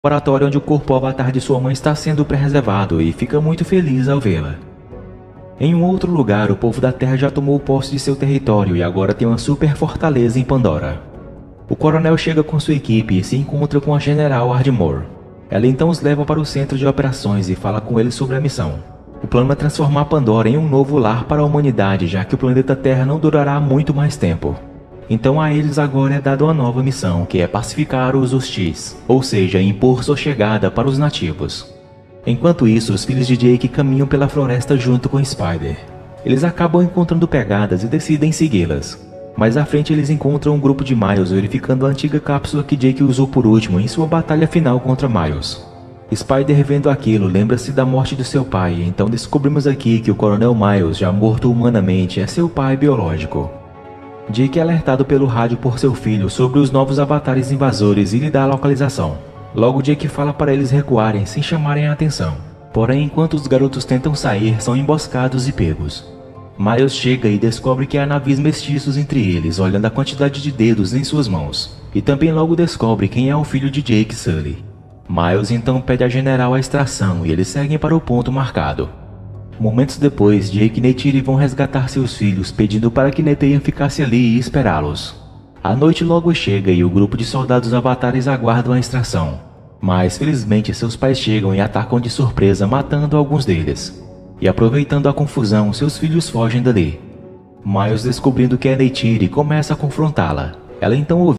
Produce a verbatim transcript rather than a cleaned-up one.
laboratório onde o corpo avatar de sua mãe está sendo preservado e fica muito feliz ao vê-la. Em um outro lugar, o povo da Terra já tomou posse de seu território e agora tem uma super fortaleza em Pandora. O coronel chega com sua equipe e se encontra com a General Ardmore. Ela então os leva para o centro de operações e fala com eles sobre a missão. O plano é transformar Pandora em um novo lar para a humanidade, já que o planeta Terra não durará muito mais tempo. Então a eles agora é dada uma nova missão, que é pacificar os hostis, ou seja, impor sua chegada para os nativos. Enquanto isso, os filhos de Jake caminham pela floresta junto com Spider. Eles acabam encontrando pegadas e decidem segui-las. Mais à frente eles encontram um grupo de Miles verificando a antiga cápsula que Jake usou por último em sua batalha final contra Miles. Spider, vendo aquilo, lembra-se da morte de seu pai, então descobrimos aqui que o Coronel Miles, já morto humanamente, é seu pai biológico. Jake é alertado pelo rádio por seu filho sobre os novos avatares invasores e lhe dá a localização. Logo Jake fala para eles recuarem sem chamarem a atenção. Porém, enquanto os garotos tentam sair, são emboscados e pegos. Miles chega e descobre que há navios mestiços entre eles, olhando a quantidade de dedos em suas mãos. E também logo descobre quem é o filho de Jake, Sully. Miles então pede à General a extração e eles seguem para o ponto marcado. Momentos depois, Jake e Neytiri vão resgatar seus filhos, pedindo para que Neteyam ficasse ali e esperá-los. A noite logo chega e o grupo de soldados avatares aguardam a extração. Mas felizmente seus pais chegam e atacam de surpresa, matando alguns deles. E aproveitando a confusão, seus filhos fogem dali. Miles, descobrindo que é Neytiri, começa a confrontá-la. Ela então ouve